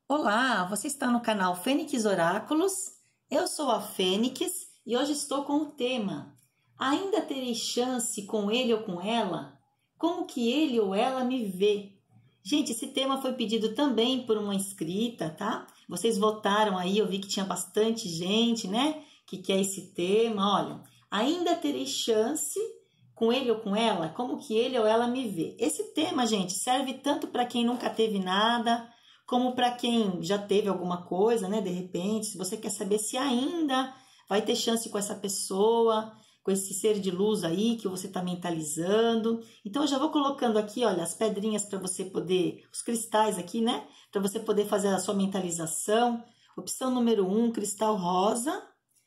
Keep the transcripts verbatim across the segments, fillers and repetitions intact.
Olá, você está no canal Fênix Oráculos, eu sou a Fênix e hoje estou com o tema Ainda terei chance com ele ou com ela? Como que ele ou ela me vê? Gente, esse tema foi pedido também por uma inscrita, tá? Vocês votaram aí, eu vi que tinha bastante gente, né? Que quer esse tema, olha. Ainda terei chance com ele ou com ela? Como que ele ou ela me vê? Esse tema, gente, serve tanto para quem nunca teve nada, como para quem já teve alguma coisa, né? De repente, se você quer saber se ainda vai ter chance com essa pessoa, com esse ser de luz aí que você está mentalizando. Então, eu já vou colocando aqui, olha, as pedrinhas para você poder, os cristais aqui, né? Para você poder fazer a sua mentalização. Opção número um, cristal rosa.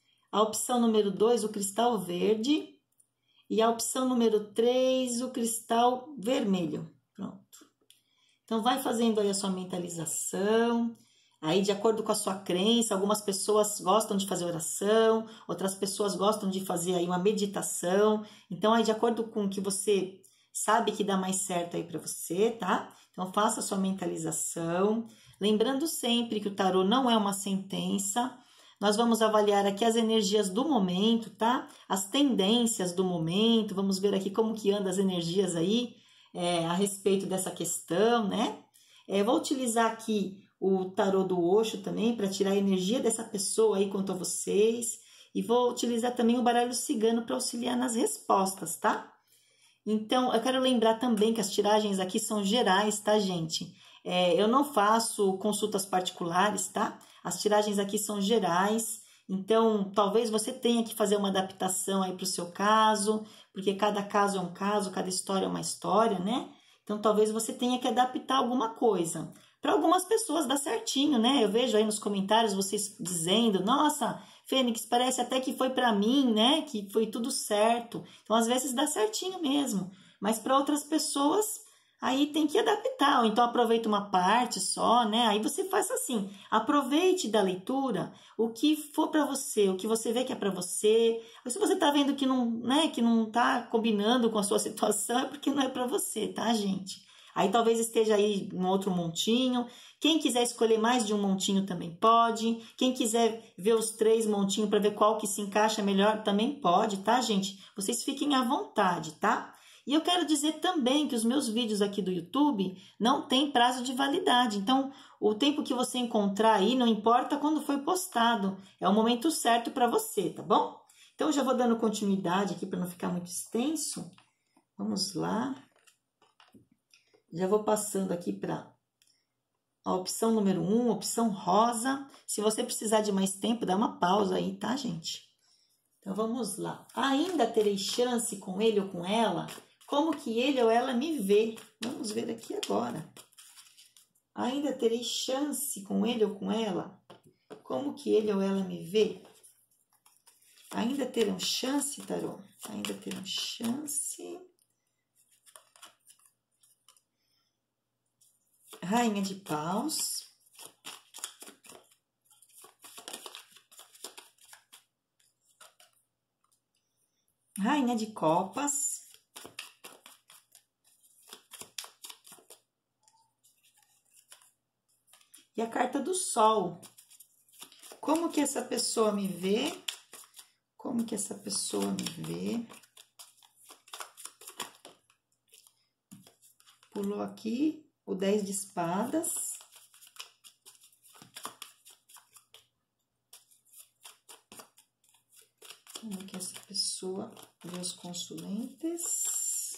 A opção número dois, o cristal verde. E a opção número três, o cristal vermelho. Pronto. Então, vai fazendo aí a sua mentalização, aí de acordo com a sua crença, algumas pessoas gostam de fazer oração, outras pessoas gostam de fazer aí uma meditação, então aí de acordo com o que você sabe que dá mais certo aí para você, tá? Então, faça a sua mentalização, lembrando sempre que o tarô não é uma sentença, nós vamos avaliar aqui as energias do momento, tá? As tendências do momento, vamos ver aqui como que andam as energias aí, É, a respeito dessa questão, né? É, vou utilizar aqui o tarô do Osho também para tirar a energia dessa pessoa aí quanto a vocês. E vou utilizar também o baralho cigano para auxiliar nas respostas, tá? Então, eu quero lembrar também que as tiragens aqui são gerais, tá, gente? É, eu não faço consultas particulares, tá? As tiragens aqui são gerais. Então, talvez você tenha que fazer uma adaptação aí para o seu caso, porque cada caso é um caso, cada história é uma história, né? Então, talvez você tenha que adaptar alguma coisa. Para algumas pessoas dá certinho, né? Eu vejo aí nos comentários vocês dizendo, nossa, Fênix, parece até que foi para mim, né? Que foi tudo certo. Então, às vezes dá certinho mesmo. Mas para outras pessoas, aí tem que adaptar, ou então aproveita uma parte só, né? Aí você faz assim, aproveite da leitura o que for para você, o que você vê que é para você. Ou se você tá vendo que não, né, que não tá combinando com a sua situação, é porque não é para você, tá, gente? Aí talvez esteja aí um outro montinho. Quem quiser escolher mais de um montinho também pode. Quem quiser ver os três montinhos para ver qual que se encaixa melhor também pode, tá, gente? Vocês fiquem à vontade, tá? E eu quero dizer também que os meus vídeos aqui do YouTube não tem prazo de validade. Então, o tempo que você encontrar aí, não importa quando foi postado. É o momento certo para você, tá bom? Então, eu já vou dando continuidade aqui para não ficar muito extenso. Vamos lá. Já vou passando aqui para a opção número um, opção rosa. Se você precisar de mais tempo, dá uma pausa aí, tá, gente? Então, vamos lá. Ainda terei chance com ele ou com ela? Como que ele ou ela me vê? Vamos ver aqui agora. Ainda terei chance com ele ou com ela? Como que ele ou ela me vê? Ainda terão chance, tarô? Ainda terão chance. Rainha de paus. Rainha de copas. E a carta do sol. Como que essa pessoa me vê? Como que essa pessoa me vê? Pulou aqui o dez de espadas. Como que essa pessoa vê os consulentes?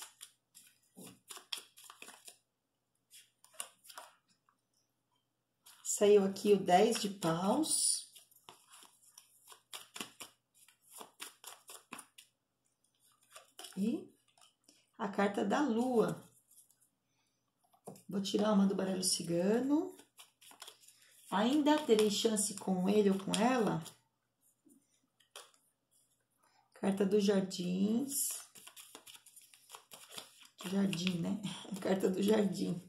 Saiu aqui o dez de paus. E a carta da lua. Vou tirar uma do baralho cigano. Ainda terei chance com ele ou com ela? Carta dos jardins. Jardim, né? A carta do jardim.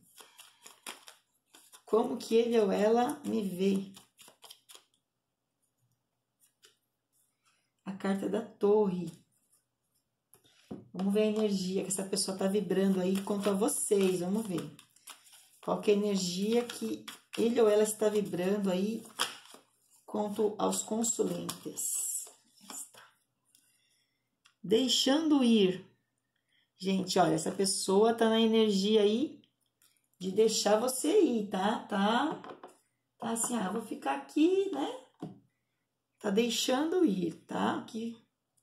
Como que ele ou ela me vê? A carta da torre. Vamos ver a energia que essa pessoa tá vibrando aí quanto a vocês. Vamos ver. Qual que é a energia que ele ou ela está vibrando aí quanto aos consulentes. Deixando ir. Gente, olha, essa pessoa tá na energia aí de deixar você ir, tá? Tá, tá assim, ah, vou ficar aqui, né? Tá deixando ir, tá? Que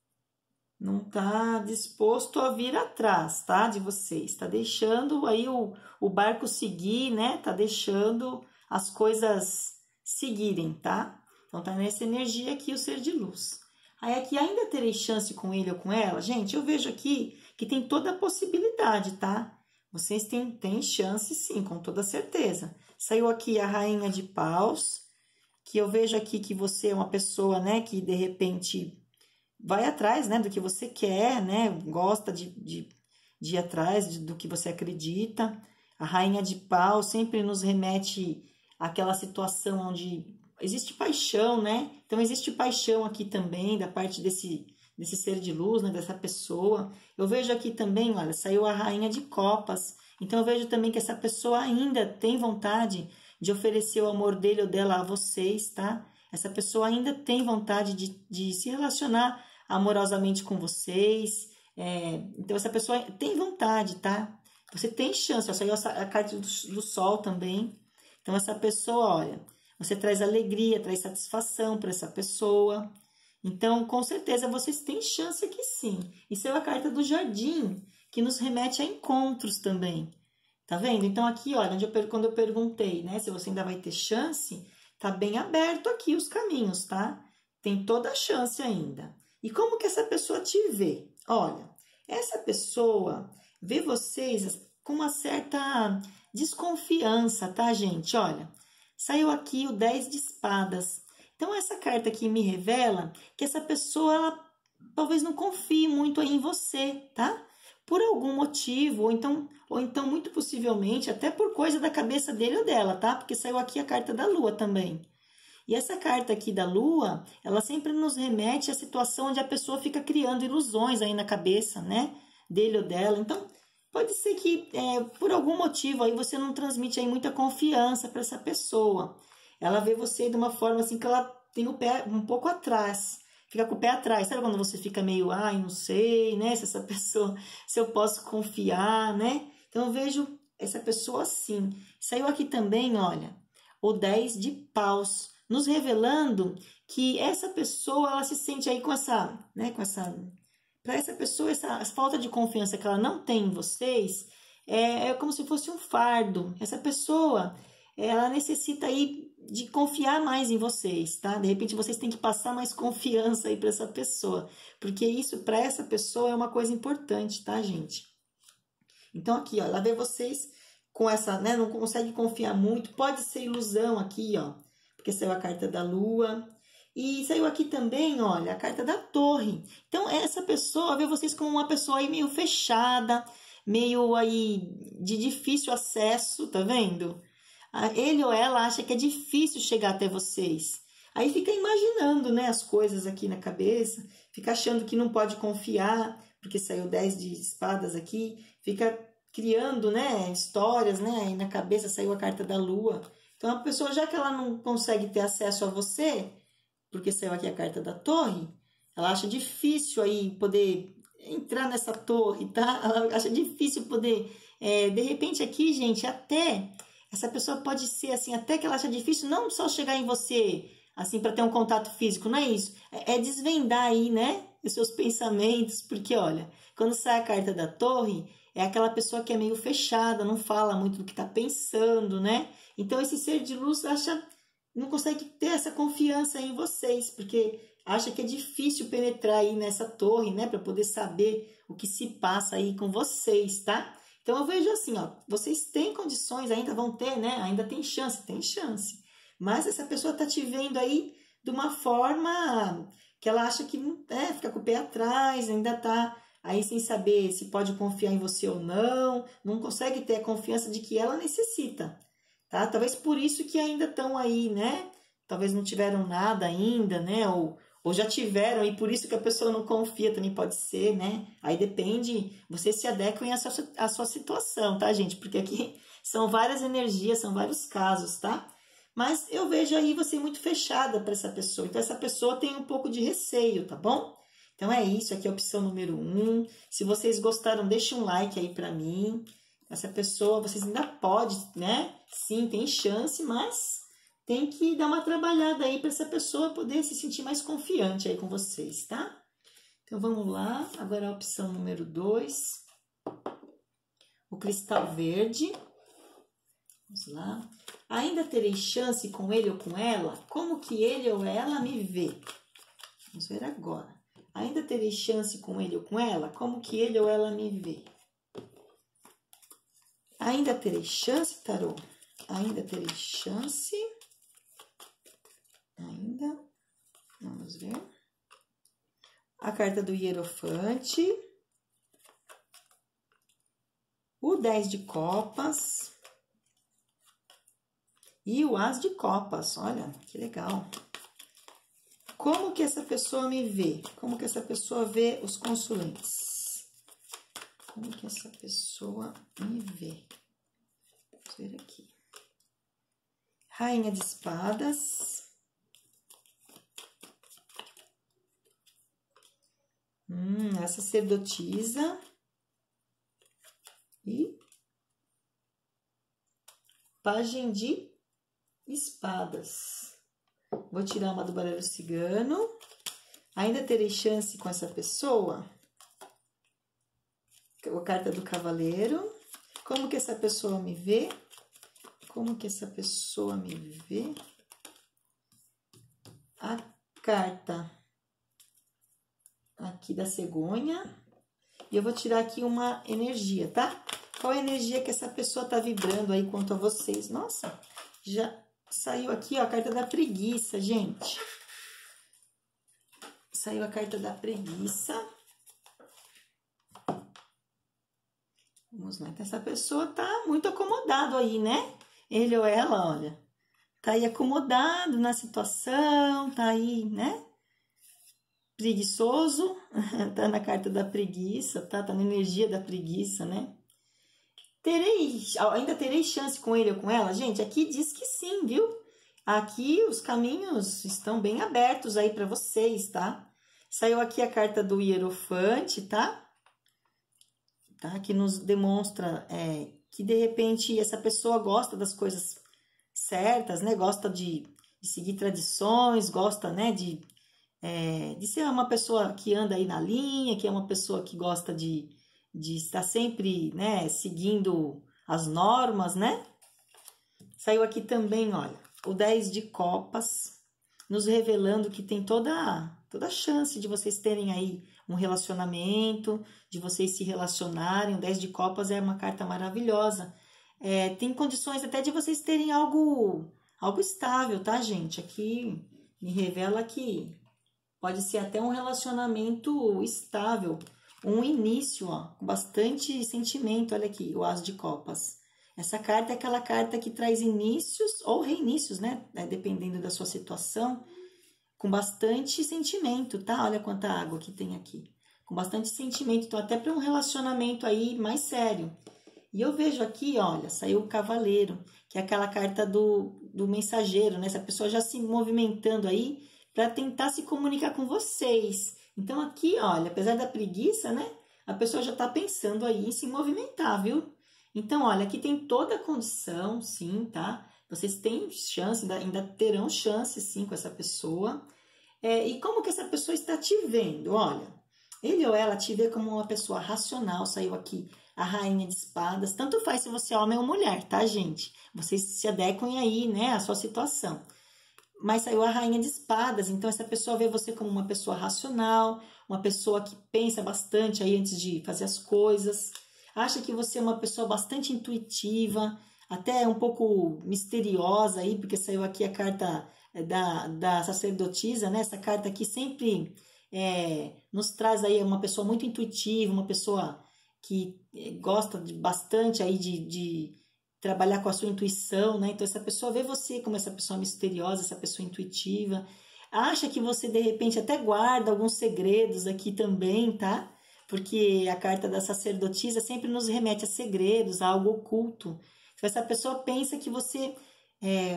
não tá disposto a vir atrás, tá? De vocês. Tá deixando aí o, o barco seguir, né? Tá deixando as coisas seguirem, tá? Então tá nessa energia aqui o ser de luz. Aí aqui ainda terei chance com ele ou com ela? Gente, eu vejo aqui que tem toda a possibilidade, tá? Vocês têm, têm chance sim, com toda certeza. Saiu aqui a rainha de paus, que eu vejo aqui que você é uma pessoa, né, que de repente vai atrás, né, do que você quer, né, gosta de, de, de ir atrás de, do que você acredita. A rainha de paus sempre nos remete àquela situação onde existe paixão, né? Então, existe paixão aqui também da parte desse, desse ser de luz, né, dessa pessoa. Eu vejo aqui também, olha, saiu a rainha de copas. Então, eu vejo também que essa pessoa ainda tem vontade de oferecer o amor dele ou dela a vocês, tá? Essa pessoa ainda tem vontade de, de se relacionar amorosamente com vocês. É, então, essa pessoa tem vontade, tá? Você tem chance. Ó, saiu a carta do, do sol também. Então, essa pessoa, olha, você traz alegria, traz satisfação para essa pessoa. Então, com certeza, vocês têm chance aqui sim. E saiu a carta do jardim, que nos remete a encontros também. Tá vendo? Então, aqui, olha, onde eu, quando eu perguntei, né, se você ainda vai ter chance, tá bem aberto aqui os caminhos, tá? Tem toda a chance ainda. E como que essa pessoa te vê? Olha, essa pessoa vê vocês com uma certa desconfiança, tá, gente? Olha, saiu aqui o dez de espadas. Então, essa carta aqui me revela que essa pessoa, ela talvez não confie muito aí em você, tá? Por algum motivo, ou então, ou então muito possivelmente, até por coisa da cabeça dele ou dela, tá? Porque saiu aqui a carta da lua também. E essa carta aqui da lua, ela sempre nos remete à situação onde a pessoa fica criando ilusões aí na cabeça, né? Dele ou dela. Então, pode ser que é, por algum motivo aí você não transmite aí muita confiança para essa pessoa. Ela vê você de uma forma assim que ela tem o pé um pouco atrás. Fica com o pé atrás. Sabe quando você fica meio, ai, não sei, né? Se essa pessoa, se eu posso confiar, né? Então, eu vejo essa pessoa assim. Saiu aqui também, olha, o dez de paus, nos revelando que essa pessoa, ela se sente aí com essa, né? Com essa... Para essa pessoa, essa falta de confiança que ela não tem em vocês, é, é como se fosse um fardo. Essa pessoa, ela necessita aí de confiar mais em vocês, tá? De repente, vocês têm que passar mais confiança aí para essa pessoa, porque isso, para essa pessoa, é uma coisa importante, tá, gente? Então, aqui, ó, ela vê vocês com essa, né? Não consegue confiar muito, pode ser ilusão aqui, ó, porque saiu a carta da lua. E saiu aqui também, olha, a carta da torre. Então, essa pessoa vê vocês como uma pessoa aí meio fechada, meio aí de difícil acesso, tá vendo? Ele ou ela acha que é difícil chegar até vocês. Aí fica imaginando, né, as coisas aqui na cabeça, fica achando que não pode confiar, porque saiu dez de espadas aqui, fica criando, né, histórias, né, aí na cabeça saiu a carta da lua. Então, a pessoa, já que ela não consegue ter acesso a você, porque saiu aqui a carta da torre, ela acha difícil aí poder entrar nessa torre, tá? Ela acha difícil poder, é, de repente aqui, gente, até essa pessoa pode ser assim, até que ela acha difícil não só chegar em você, assim, para ter um contato físico, não é isso? É, é desvendar aí, né, os seus pensamentos, porque, olha, quando sai a carta da torre, é aquela pessoa que é meio fechada, não fala muito do que está pensando, né? Então, esse ser de luz acha... não consegue ter essa confiança em vocês, porque acha que é difícil penetrar aí nessa torre, né, para poder saber o que se passa aí com vocês, tá? Então, eu vejo assim, ó, vocês têm condições, ainda vão ter, né, ainda tem chance, tem chance, mas essa pessoa tá te vendo aí de uma forma que ela acha que, é, fica com o pé atrás, ainda tá aí sem saber se pode confiar em você ou não, não consegue ter a confiança de que ela necessita. Tá? Talvez por isso que ainda estão aí, né? Talvez não tiveram nada ainda, né? Ou, ou já tiveram e por isso que a pessoa não confia, também pode ser, né? Aí depende, vocês se adequem à sua, à sua situação, tá, gente? Porque aqui são várias energias, são vários casos, tá? Mas eu vejo aí você muito fechada para essa pessoa. Então, essa pessoa tem um pouco de receio, tá bom? Então, é isso. Aqui é a opção número um. Se vocês gostaram, deixa um like aí para mim. Essa pessoa, vocês ainda podem, né? Sim, tem chance, mas tem que dar uma trabalhada aí para essa pessoa poder se sentir mais confiante aí com vocês, tá? Então, vamos lá. Agora a opção número dois. O cristal verde. Vamos lá. Ainda terei chance com ele ou com ela? Como que ele ou ela me vê? Vamos ver agora. Ainda terei chance com ele ou com ela? Como que ele ou ela me vê? Ainda terei chance, tarô? Ainda terei chance? Ainda. Vamos ver. A carta do Hierofante. O dez de copas. E o as de copas, olha, que legal. Como que essa pessoa me vê? Como que essa pessoa vê os consulentes? Como que essa pessoa me vê? Vamos ver aqui. Rainha de espadas. Hum, a sacerdotisa. E Pagem de espadas. Vou tirar uma do baralho cigano. Ainda terei chance com essa pessoa? A carta do cavaleiro. Como que essa pessoa me vê? Como que essa pessoa me vê? A carta aqui da cegonha. E eu vou tirar aqui uma energia, tá? Qual a energia que essa pessoa tá vibrando aí quanto a vocês? Nossa, já saiu aqui, ó, a carta da preguiça, gente. Saiu a carta da preguiça. Vamos lá, então essa pessoa tá muito acomodado aí, né? Ele ou ela, olha, tá aí acomodado na situação, tá aí, né? Preguiçoso, tá na carta da preguiça, tá? Tá na energia da preguiça, né? Terei, ainda terei chance com ele ou com ela? Gente, aqui diz que sim, viu? Aqui os caminhos estão bem abertos aí para vocês, tá? Saiu aqui a carta do Hierofante, tá? Tá? Que nos demonstra é, que, de repente, essa pessoa gosta das coisas certas, né? Gosta de, de seguir tradições, gosta, né? De, é, de ser uma pessoa que anda aí na linha, que é uma pessoa que gosta de... de estar sempre, né, seguindo as normas, né? Saiu aqui também, olha, o dez de copas, nos revelando que tem toda, toda a chance de vocês terem aí um relacionamento, de vocês se relacionarem. O dez de copas é uma carta maravilhosa. É, tem condições até de vocês terem algo, algo estável, tá, gente? Aqui me revela que pode ser até um relacionamento estável. Um início, ó, com bastante sentimento. Olha aqui, o as de copas. Essa carta é aquela carta que traz inícios ou reinícios, né? É, dependendo da sua situação. Com bastante sentimento, tá? Olha quanta água que tem aqui. Com bastante sentimento. Então, até para um relacionamento aí mais sério. E eu vejo aqui, olha, saiu o cavaleiro, que é aquela carta do, do mensageiro, né? Essa pessoa já se movimentando aí para tentar se comunicar com vocês. Então, aqui, olha, apesar da preguiça, né? A pessoa já tá pensando aí em se movimentar, viu? Então, olha, aqui tem toda a condição, sim, tá? Vocês têm chance, ainda, ainda terão chance, sim, com essa pessoa. É, e como que essa pessoa está te vendo? Olha, ele ou ela te vê como uma pessoa racional. Saiu aqui a rainha de espadas. Tanto faz se você é homem ou mulher, tá, gente? Vocês se adequem aí, né, à sua situação. Mas saiu a rainha de espadas, então essa pessoa vê você como uma pessoa racional, uma pessoa que pensa bastante aí antes de fazer as coisas, acha que você é uma pessoa bastante intuitiva, até um pouco misteriosa aí, porque saiu aqui a carta da, da sacerdotisa, né? Essa carta aqui sempre é, nos traz aí uma pessoa muito intuitiva, uma pessoa que gosta de, bastante aí de... de trabalhar com a sua intuição, né? Então, essa pessoa vê você como essa pessoa misteriosa, essa pessoa intuitiva, acha que você, de repente, até guarda alguns segredos aqui também, tá? Porque a carta da sacerdotisa sempre nos remete a segredos, a algo oculto. Então, essa pessoa pensa que você é,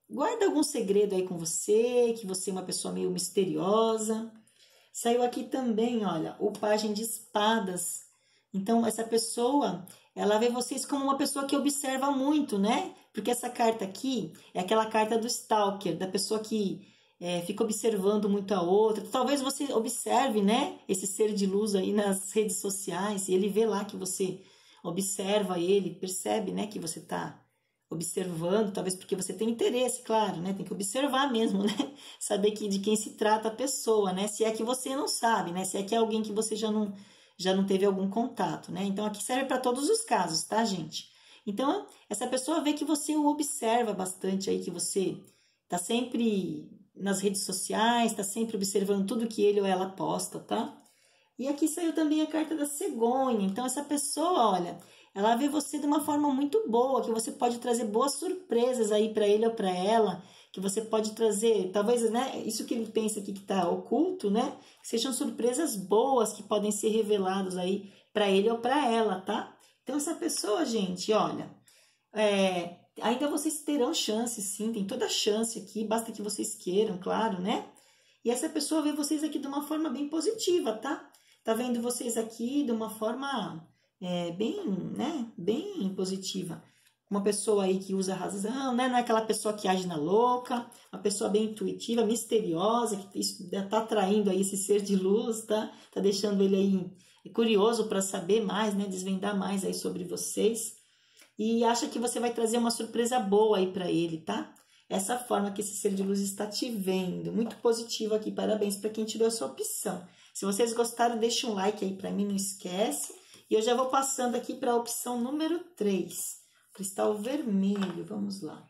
guarda algum segredo aí com você, que você é uma pessoa meio misteriosa. Saiu aqui também, olha, o Pajem de Espadas. Então, essa pessoa, ela vê vocês como uma pessoa que observa muito, né? Porque essa carta aqui é aquela carta do stalker, da pessoa que é, fica observando muito a outra. Talvez você observe, né, esse ser de luz aí nas redes sociais e ele vê lá que você observa ele, percebe, né, que você está observando, talvez porque você tem interesse, claro, né? Tem que observar mesmo, né? Saber que, de quem se trata a pessoa, né? Se é que você não sabe, né? Se é que é alguém que você já não, já não teve algum contato, né? Então, aqui serve para todos os casos, tá, gente? Então, essa pessoa vê que você o observa bastante aí, que você tá sempre nas redes sociais, tá sempre observando tudo que ele ou ela posta, tá? E aqui saiu também a carta da cegonha. Então, essa pessoa, olha, ela vê você de uma forma muito boa, que você pode trazer boas surpresas aí para ele ou para ela, que você pode trazer, talvez, né, isso que ele pensa aqui que está oculto, né, que sejam surpresas boas que podem ser reveladas aí para ele ou para ela, tá? Então, essa pessoa, gente, olha, é, ainda vocês terão chance, sim, tem toda a chance aqui, basta que vocês queiram, claro, né? E essa pessoa vê vocês aqui de uma forma bem positiva, tá? Tá vendo vocês aqui de uma forma é, bem, né, bem positiva. Uma pessoa aí que usa a razão, né? Não é aquela pessoa que age na louca, uma pessoa bem intuitiva, misteriosa, que está atraindo aí esse ser de luz, tá? Tá deixando ele aí curioso para saber mais, né? Desvendar mais aí sobre vocês. E acha que você vai trazer uma surpresa boa aí para ele, tá? Essa forma que esse ser de luz está te vendo. Muito positivo aqui. Parabéns para quem tirou a sua opção. Se vocês gostaram, deixa um like aí para mim, não esquece. E eu já vou passando aqui para a opção número três. Cristal vermelho. Vamos lá.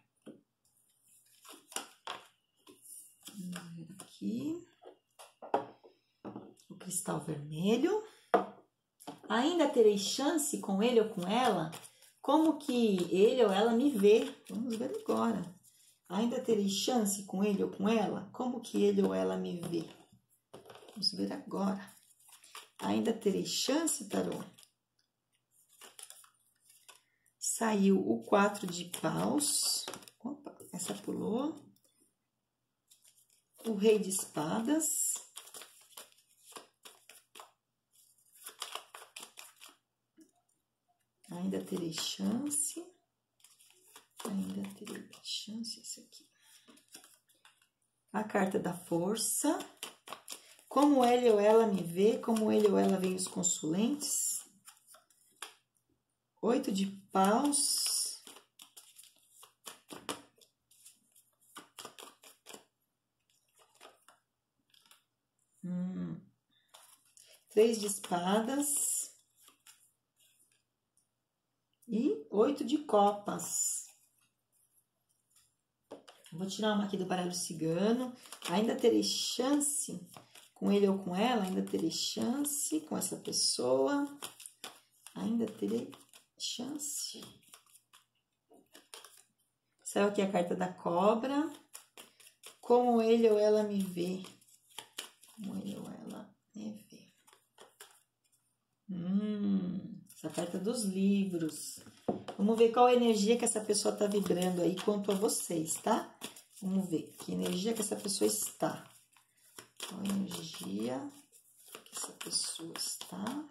Vamos ver aqui. O cristal vermelho. Ainda terei chance com ele ou com ela? Como que ele ou ela me vê? Vamos ver agora. Ainda terei chance com ele ou com ela? Como que ele ou ela me vê? Vamos ver agora. Ainda terei chance, tarô? Saiu o quatro de paus. Opa, essa pulou. O rei de espadas. Ainda terei chance. Ainda terei chance, esse aqui. A carta da força. Como ele ou ela me vê, como ele ou ela vê os consulentes. Oito de paus. Hum. Três de espadas. E oito de copas. Vou tirar uma aqui do baralho cigano. Ainda terei chance com ele ou com ela. Ainda terei chance com essa pessoa. Ainda terei chance. Saiu aqui a carta da cobra. Como ele ou ela me vê. Como ele ou ela me vê. Hum... Essa carta dos livros. Vamos ver qual energia que essa pessoa está vibrando aí quanto a vocês, tá? Vamos ver que energia que essa pessoa está. Qual energia que essa pessoa está?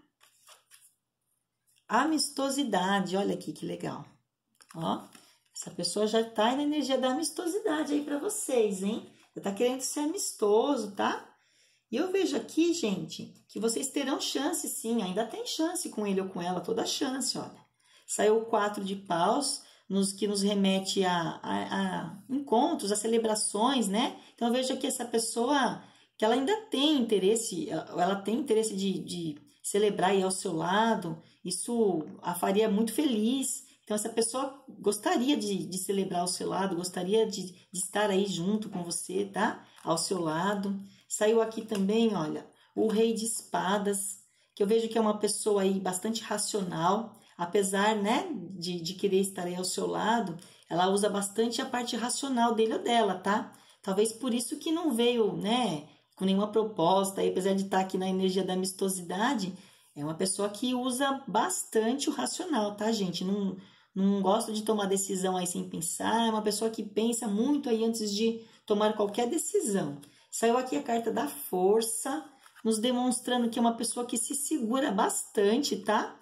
Amistosidade, olha aqui que legal. Ó, essa pessoa já tá na energia da amistosidade aí para vocês, hein? Já tá querendo ser amistoso, tá? E eu vejo aqui, gente, que vocês terão chance, sim. Ainda tem chance com ele ou com ela, toda chance, olha. Saiu o quatro de paus, nos, que nos remete a, a, a encontros, a celebrações, né? Então, eu vejo aqui essa pessoa que ela ainda tem interesse, ela, ela tem interesse de, de celebrar aí ao seu lado. Isso a faria muito feliz. Então, essa pessoa gostaria de, de celebrar ao seu lado, gostaria de, de estar aí junto com você, tá? Ao seu lado. Saiu aqui também, olha, o rei de espadas, que eu vejo que é uma pessoa aí bastante racional, apesar, né, de, de querer estar aí ao seu lado, ela usa bastante a parte racional dele ou dela, tá? Talvez por isso que não veio, né, com nenhuma proposta, aí, apesar de estar aqui na energia da amistosidade, é uma pessoa que usa bastante o racional, tá, gente? Não, não gosta de tomar decisão aí sem pensar, é uma pessoa que pensa muito aí antes de tomar qualquer decisão. Saiu aqui a carta da força, nos demonstrando que é uma pessoa que se segura bastante, tá?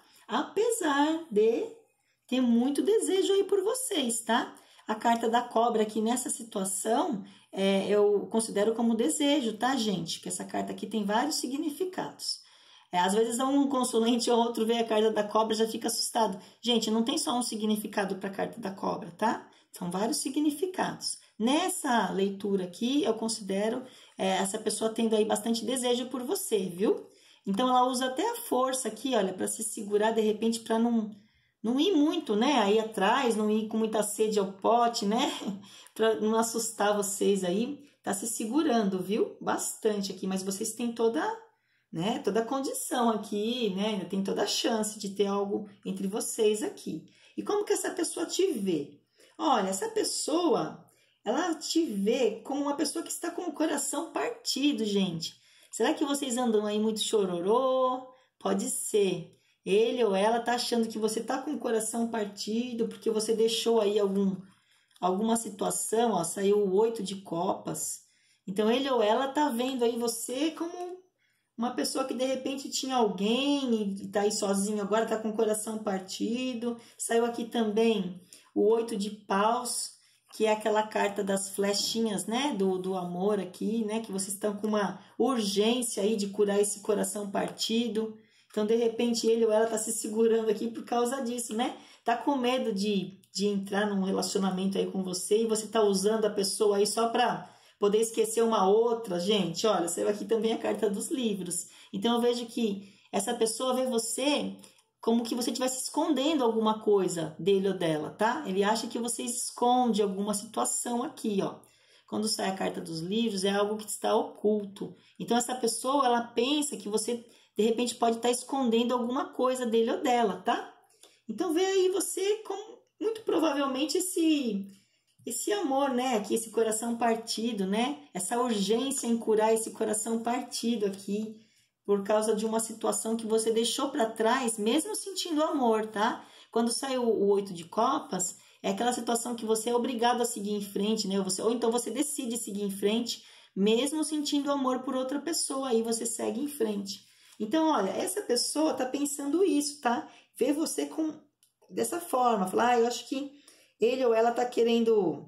Apesar de ter muito desejo aí por vocês, tá? A carta da cobra aqui nessa situação, é, eu considero como desejo, tá, gente? Que essa carta aqui tem vários significados. É, às vezes um consulente ou outro vê a carta da cobra e já fica assustado. Gente, não tem só um significado para a carta da cobra, tá? São vários significados. Nessa leitura aqui, eu considero é, essa pessoa tendo aí bastante desejo por você, viu? Então, ela usa até a força aqui, olha, para se segurar, de repente, para não, não ir muito, né? Aí atrás, não ir com muita sede ao pote, né? Para não assustar vocês aí. Tá se segurando, viu? Bastante aqui, mas vocês têm toda... né? Toda a condição aqui, né? Ainda tem toda a chance de ter algo entre vocês aqui. E como que essa pessoa te vê? Olha, essa pessoa, ela te vê como uma pessoa que está com o coração partido, gente. Será que vocês andam aí muito chororô? Pode ser. Ele ou ela tá achando que você tá com o coração partido porque você deixou aí algum, alguma situação, ó, saiu o oito de copas. Então, ele ou ela tá vendo aí você como uma pessoa que de repente tinha alguém e tá aí sozinho agora, tá com o coração partido. Saiu aqui também o oito de paus, que é aquela carta das flechinhas, né? Do, do amor aqui, né? Que vocês estão com uma urgência aí de curar esse coração partido. Então, de repente, ele ou ela tá se segurando aqui por causa disso, né? Tá com medo de, de entrar num relacionamento aí com você e você tá usando a pessoa aí só pra poder esquecer uma outra. Gente, olha, saiu aqui também a carta dos livros. Então, eu vejo que essa pessoa vê você como que você estivesse escondendo alguma coisa dele ou dela, tá? Ele acha que você esconde alguma situação aqui, ó. Quando sai a carta dos livros, é algo que está oculto. Então, essa pessoa, ela pensa que você, de repente, pode estar escondendo alguma coisa dele ou dela, tá? Então, vê aí você como, muito provavelmente, esse... esse amor, né, aqui, esse coração partido, né, essa urgência em curar esse coração partido aqui, por causa de uma situação que você deixou para trás, mesmo sentindo amor, tá? Quando saiu o oito de copas, é aquela situação que você é obrigado a seguir em frente, né, você, ou então você decide seguir em frente, mesmo sentindo amor por outra pessoa, aí você segue em frente. Então, olha, essa pessoa tá pensando isso, tá? Vê você com, dessa forma, falar, ah, eu acho que ele ou ela tá querendo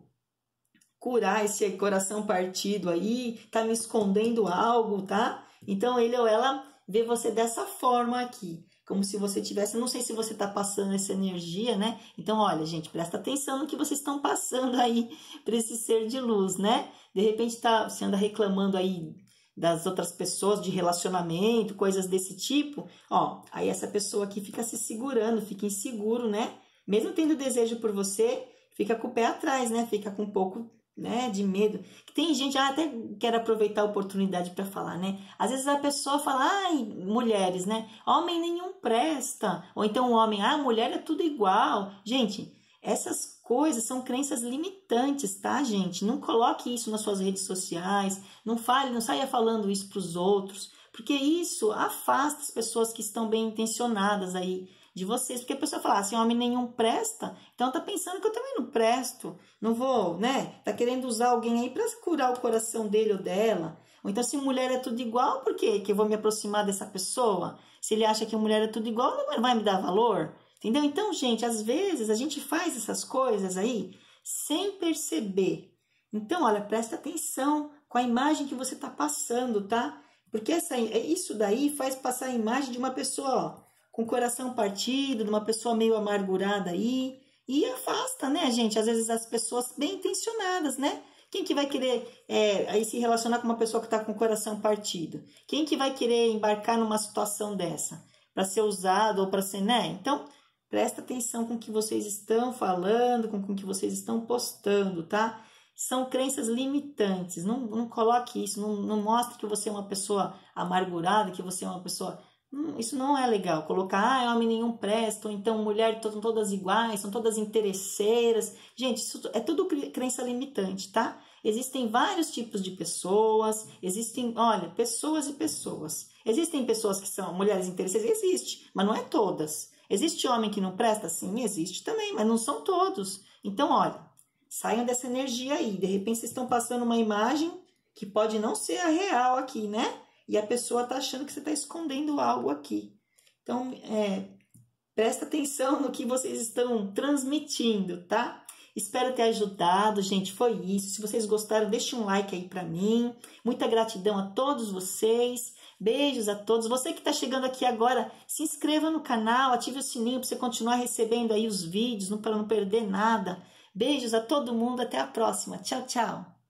curar esse coração partido aí, tá me escondendo algo, tá? Então, ele ou ela vê você dessa forma aqui, como se você tivesse, não sei se você tá passando essa energia, né? Então, olha, gente, presta atenção no que vocês estão passando aí para esse ser de luz, né? De repente, tá, você anda reclamando aí das outras pessoas, de relacionamento, coisas desse tipo, ó, aí essa pessoa aqui fica se segurando, fica inseguro, né? Mesmo tendo desejo por você, fica com o pé atrás, né? Fica com um pouco, né, de medo. Tem gente, ah, até quero aproveitar a oportunidade para falar, né? Às vezes a pessoa fala, ai, mulheres, né? Homem nenhum presta. Ou então o homem, ah, mulher é tudo igual. Gente, essas coisas são crenças limitantes, tá, gente? Não coloque isso nas suas redes sociais. Não fale, não saia falando isso para os outros. Porque isso afasta as pessoas que estão bem intencionadas aí de vocês, porque a pessoa fala assim, homem nenhum presta, então tá pensando que eu também não presto, não vou, né, tá querendo usar alguém aí para curar o coração dele ou dela, ou então se mulher é tudo igual, por quê que eu vou me aproximar dessa pessoa? Se ele acha que mulher é tudo igual, não vai me dar valor, entendeu? Então, gente, às vezes a gente faz essas coisas aí sem perceber, então, olha, presta atenção com a imagem que você tá passando, tá? Porque essa, isso daí faz passar a imagem de uma pessoa, ó, com o coração partido, de uma pessoa meio amargurada aí, e afasta, né, gente? Às vezes as pessoas bem intencionadas, né? Quem que vai querer é, aí se relacionar com uma pessoa que está com o coração partido? Quem que vai querer embarcar numa situação dessa? Para ser usado ou para ser, né? Então, presta atenção com o que vocês estão falando, com o que vocês estão postando, tá? São crenças limitantes, não, não coloque isso, não, não mostre que você é uma pessoa amargurada, que você é uma pessoa... Isso não é legal, colocar, ah, homem nenhum presta, ou então mulher são todas iguais, são todas interesseiras. Gente, isso é tudo crença limitante, tá? Existem vários tipos de pessoas, existem, olha, pessoas e pessoas. Existem pessoas que são mulheres interesseiras, existe, mas não é todas. Existe homem que não presta? Sim, existe também, mas não são todos. Então, olha, saiam dessa energia aí. De repente, vocês estão passando uma imagem que pode não ser a real aqui, né? E a pessoa está achando que você está escondendo algo aqui. Então, é, presta atenção no que vocês estão transmitindo, tá? Espero ter ajudado, gente. Foi isso. Se vocês gostaram, deixe um like aí pra mim. Muita gratidão a todos vocês. Beijos a todos. Você que está chegando aqui agora, se inscreva no canal, ative o sininho para você continuar recebendo aí os vídeos, para não perder nada. Beijos a todo mundo. Até a próxima. Tchau, tchau.